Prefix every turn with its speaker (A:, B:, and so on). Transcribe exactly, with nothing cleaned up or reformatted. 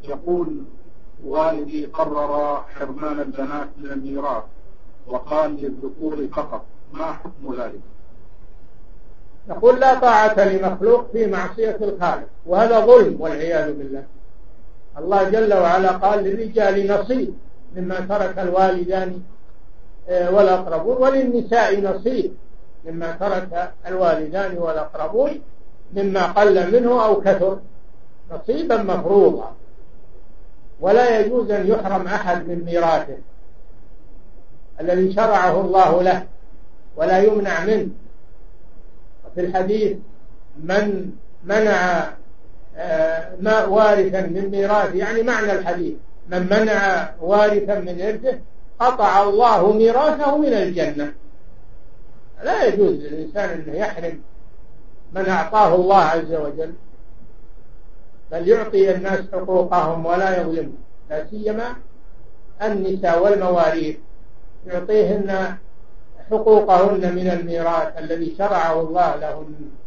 A: يقول: والدي قرر حرمان البنات من الميراث وقال للذكور فقط، ما حكم ذلك؟
B: نقول: لا طاعة لمخلوق في معصية الخالق، وهذا ظلم والعياذ بالله. الله جل وعلا قال: للرجال نصيب مما ترك الوالدان والأقربون، وللنساء نصيب مما ترك الوالدان والأقربون مما قل منه أو كثر، نصيبا مفروضا. ولا يجوز أن يحرم أحد من ميراثه الذي شرعه الله له، ولا يمنع منه. وفي الحديث: من منع ما وارثا من ميراثه، يعني معنى الحديث: من منع وارثا من إرثه قطع الله ميراثه من الجنة. لا يجوز للإنسان أن يحرم من أعطاه الله عز وجل، بل يعطي الناس حقوقهم ولا يظلمهم، لا سيما النساء والمواريث، يعطيهن حقوقهن من الميراث الذي شرعه الله لهن.